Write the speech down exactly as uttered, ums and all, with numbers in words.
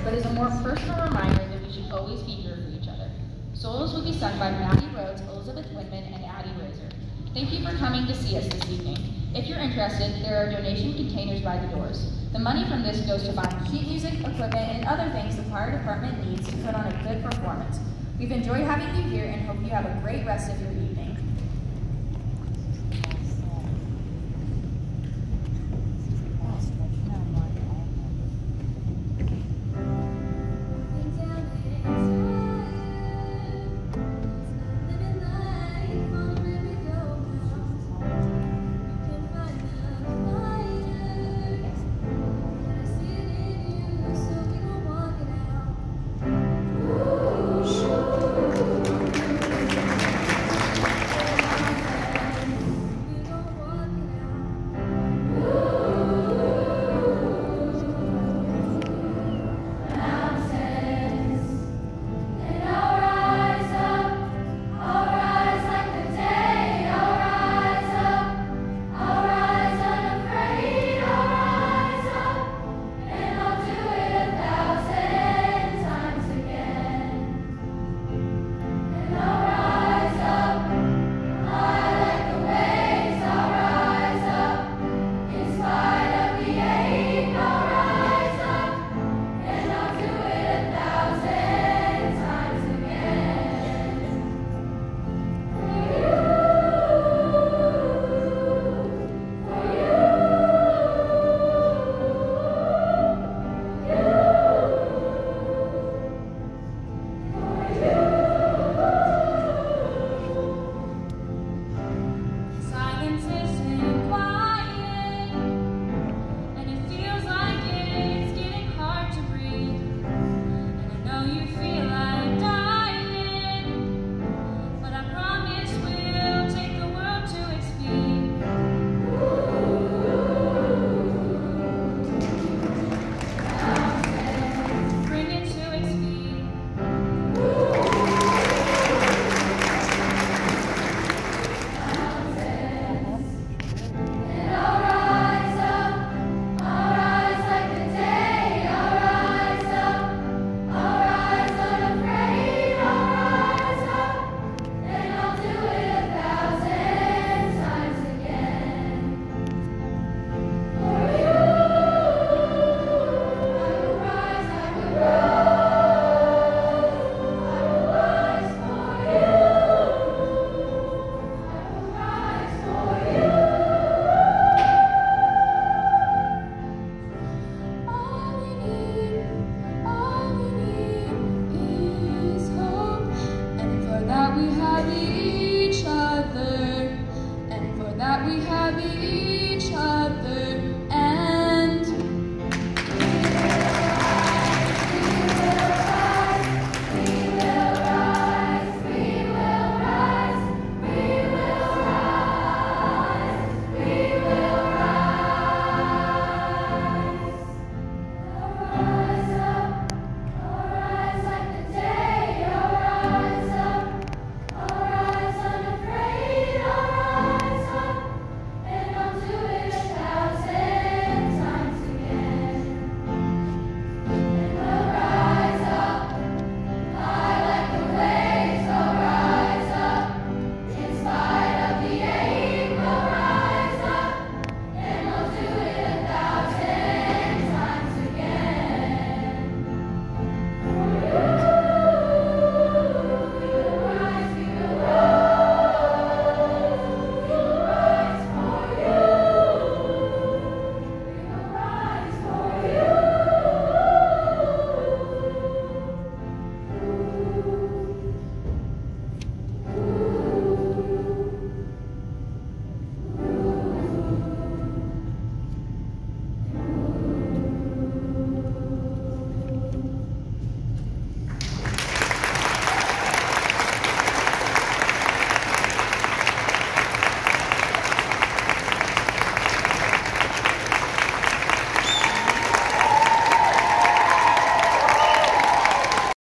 but is a more personal reminder that we should always be here for each other. Solos will be sung by Mady Rise, Elizabeth Windman, and Addie Razor. Thank you for coming to see us this evening. If you're interested, there are donation containers by the doors. The money from this goes to buying sheet music, equipment, and other things the fire department needs to put on a good performance. We've enjoyed having you here and hope you have a great rest of your evening.